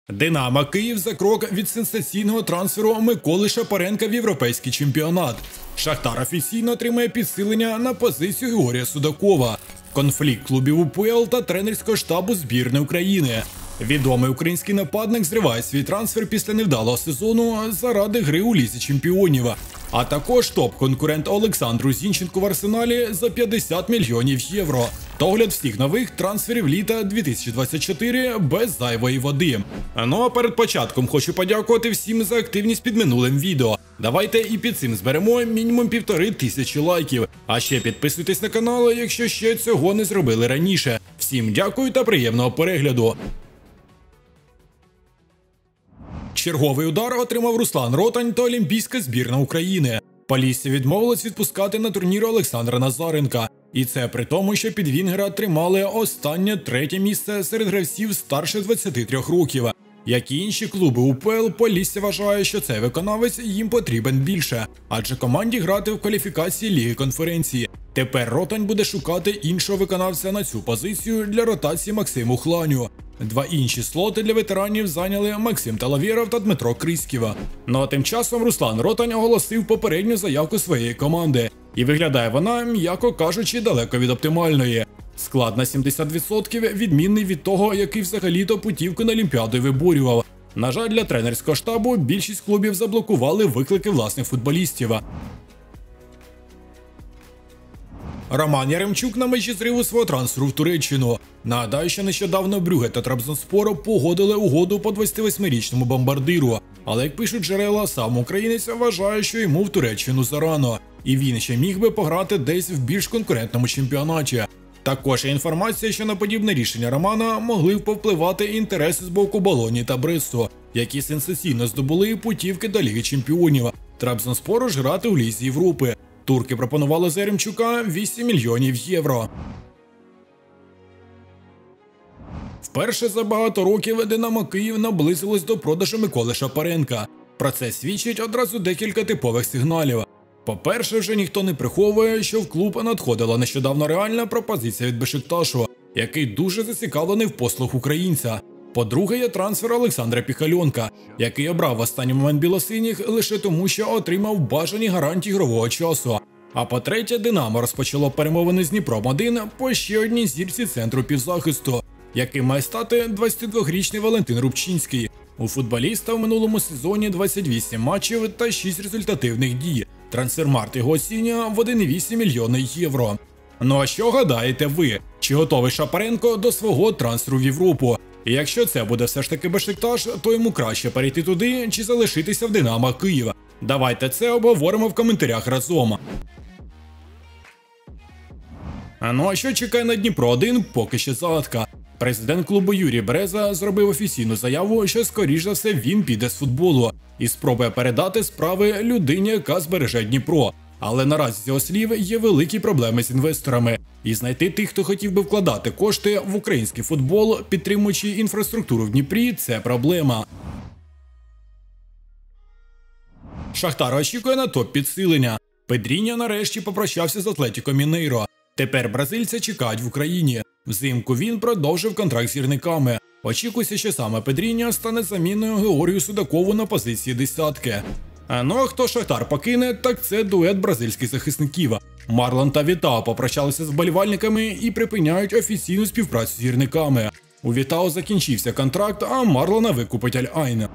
Динамо Київ за крок від сенсаційного трансферу Миколи Шапаренка в європейський чемпіонат. Шахтар офіційно отримає підсилення на позицію Георгія Судакова. Конфлікт клубів УПЛ та тренерського штабу збірної України. Відомий український нападник зриває свій трансфер після невдалого сезону заради гри у Лізі чемпіонів. А також топ-конкурент Олександру Зінченку в Арсеналі за 50 мільйонів євро. Та огляд всіх нових трансферів літа 2024 без зайвої води. Ну а перед початком хочу подякувати всім за активність під минулим відео. Давайте і під цим зберемо мінімум 1500 лайків. А ще підписуйтесь на канал, якщо ще цього не зробили раніше. Всім дякую та приємного перегляду. Черговий удар отримав Руслан Ротань та олімпійська збірна України. Полісся відмовилось відпускати на турнір Олександра Назаренка. І це при тому, що під Вінгера тримали останнє 3-те місце серед гравців старше 23 років. Як і інші клуби УПЛ, Полісся вважає, що цей виконавець їм потрібен більше, адже команді грати в кваліфікації Ліги конференції. Тепер Ротань буде шукати іншого виконавця на цю позицію для ротації Максиму Хланю. Два інші слоти для ветеранів зайняли Максим Талавєров та Дмитро Криськів. Ну а тим часом Руслан Ротань оголосив попередню заявку своєї команди. І виглядає вона, м'яко кажучи, далеко від оптимальної. Склад на 70% відмінний від того, який взагалі-то путівку на Олімпіаду виборював. На жаль, для тренерського штабу більшість клубів заблокували виклики власних футболістів. Роман Яремчук на межі зриву свого трансферу в Туреччину. Нагадаю, що нещодавно Брюгге та Трабзонспор погодили угоду по 28-річному бомбардиру. Але, як пишуть джерела, сам українець вважає, що йому в Туреччину зарано. І він ще міг би пограти десь в більш конкурентному чемпіонаті. Також є інформація, що на подібне рішення Романа могли б повпливати інтереси з боку Болоні та Бресту, які сенсаційно здобули путівки до Ліги чемпіонів. Трабзонспору ж грати у Лізі Європи. Турки пропонували за Яремчука 8 мільйонів євро. Вперше за багато років Динамо Київ наблизилось до продажу Миколи Шапаренка. Про це свідчить одразу декілька типових сигналів. По-перше, вже ніхто не приховує, що в клуб надходила нещодавно реальна пропозиція від Бешикташу, який дуже зацікавлений в послуг українця. По-друге, є трансфер Олександра Піхальонка, який обрав в останній момент білосиніх лише тому, що отримав бажані гарантії ігрового часу. А по-третє, Динамо розпочало перемовини з Дніпром-1 по ще одній зірці центру півзахисту, яким має стати 22-річний Валентин Рубчинський. У футболіста в минулому сезоні 28 матчів та 6 результативних дій. Трансфермаркт його оцінює в 1,8 мільйона євро. Ну а що гадаєте ви? Чи готовий Шапаренко до свого трансферу в Європу? І якщо це буде все ж таки Бешикташ, то йому краще перейти туди чи залишитися в Динамо Київ? Давайте це обговоримо в коментарях разом. Ну а що чекає на Дніпро-1, поки ще загадка. Президент клубу Юрій Береза зробив офіційну заяву, що скоріш за все він піде з футболу і спробує передати справи людині, яка збереже Дніпро. Але наразі, з його слів, є великі проблеми з інвесторами. І знайти тих, хто хотів би вкладати кошти в український футбол, підтримуючи інфраструктуру в Дніпрі, це проблема. Шахтар очікує на топ-підсилення. Педріньо нарешті попрощався з Атлетіко Мінейро. Тепер бразильця чекають в Україні. Взимку він продовжив контракт з гірниками. Очікується, що саме Педріньо стане заміною Георгію Судакову на позиції десятки. Ну а хто Шахтар покине, так це дует бразильських захисників. Марлон та Вітао попрощалися з вболівальниками і припиняють офіційну співпрацю з гірниками. У Вітао закінчився контракт, а Марлона викупить Аль-Айн.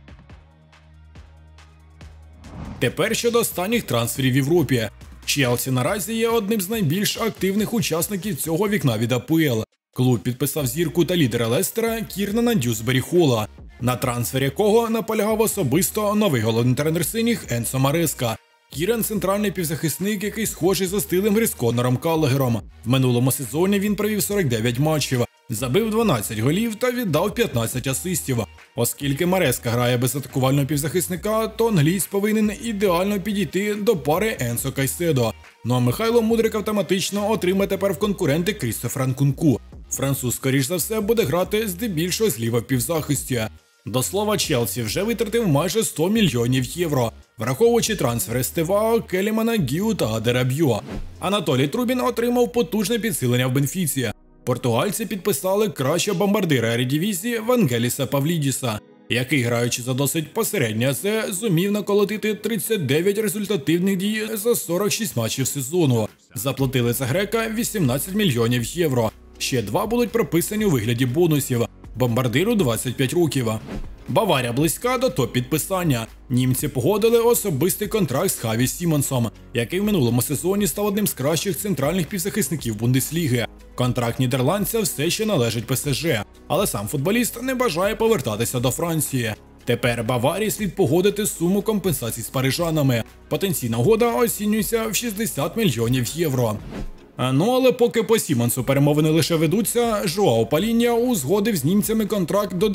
Тепер щодо останніх трансферів в Європі. Челсі наразі є одним з найбільш активних учасників цього вікна від АПЛ. Клуб підписав зірку та лідера Лестера Кірнана Дюсбері Холла, на трансфер якого наполягав особисто новий головний тренер синіх Енсо Мареска. Кірен – центральний півзахисник, який схожий за стилем гри з Конором Каллегером. В минулому сезоні він провів 49 матчів, забив 12 голів та віддав 15 асистів. Оскільки Мареска грає без атакувального півзахисника, то англієць повинен ідеально підійти до пари Енсо Кайседо. Ну а Михайло Мудрик автоматично отримає тепер в конкуренти Крістофера Нкунку. Француз, скоріш за все, буде грати здебільшого зліва в півзахисті. До слова, Челсі вже витратив майже 100 мільйонів євро, враховуючи трансфери Стевао, Келімана, Гіу та Адера Б'юа. Анатолій Трубін отримав потужне підсилення в Бенфіці. Португальці підписали кращого бомбардира Ередивізії Вангеліса Павлідіса, який, граючи за досить посереднє АЗ, зумів наколотити 39 результативних дій за 46 матчів сезону. Заплатили за грека 18 мільйонів євро. Ще 2 будуть прописані у вигляді бонусів. Бомбардиру 25 років. Баварія близька до топ-підписання. Німці погодили особистий контракт з Хаві Сімонсом, який в минулому сезоні став одним з кращих центральних півзахисників Бундесліги. Контракт нідерландця все ще належить ПСЖ, але сам футболіст не бажає повертатися до Франції. Тепер Баварії слід погодити суму компенсацій з парижанами. Потенційна угода оцінюється в 60 мільйонів євро. Ну але поки по Сімонсу перемовини лише ведуться, Жоао Паління узгодив з німцями контракт до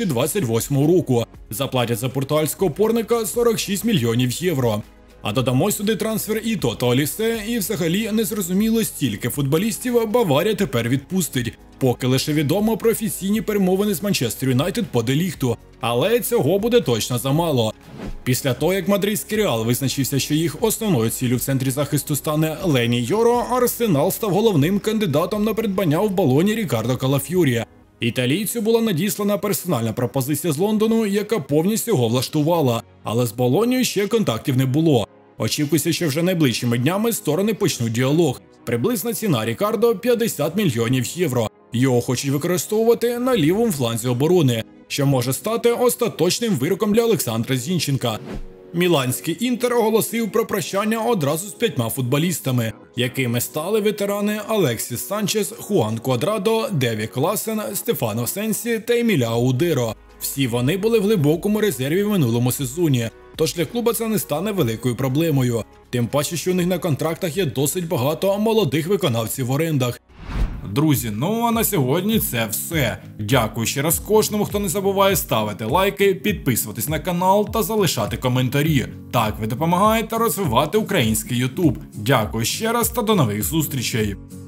2028 року. Заплатять за португальського опорника 46 мільйонів євро. А додамо сюди трансфер і Тото Олісе, і взагалі незрозуміло, стільки футболістів Баварія тепер відпустить. Поки лише відомо про офіційні перемовини з Манчестер Юнайтед по Де Ліхту. Але цього буде точно замало. Після того, як мадридський Реал визначився, що їх основною ціллю в центрі захисту стане Лені Йоро, Арсенал став головним кандидатом на придбання в Болоні Рікардо Калаф'юрі. Італійцю була надіслана персональна пропозиція з Лондону, яка повністю його влаштувала, але з Болонією ще контактів не було. Очікується, що вже найближчими днями сторони почнуть діалог. Приблизна ціна Рікардо – 50 мільйонів євро. Його хочуть використовувати на лівому фланзі оборони, що може стати остаточним вироком для Олександра Зінченка. Міланський Інтер оголосив про прощання одразу з 5 футболістами, якими стали ветерани Алексіс Санчес, Хуан Квадрадо, Деві Класен, Стефано Сенсі та Еміліао Удеро. Всі вони були в глибокому резерві в минулому сезоні, тож для клуба це не стане великою проблемою. Тим паче, що у них на контрактах є досить багато молодих виконавців в орендах. Друзі, ну а на сьогодні це все. Дякую ще раз кожному, хто не забуває ставити лайки, підписуватись на канал та залишати коментарі. Так ви допомагаєте розвивати український YouTube. Дякую ще раз та до нових зустрічей.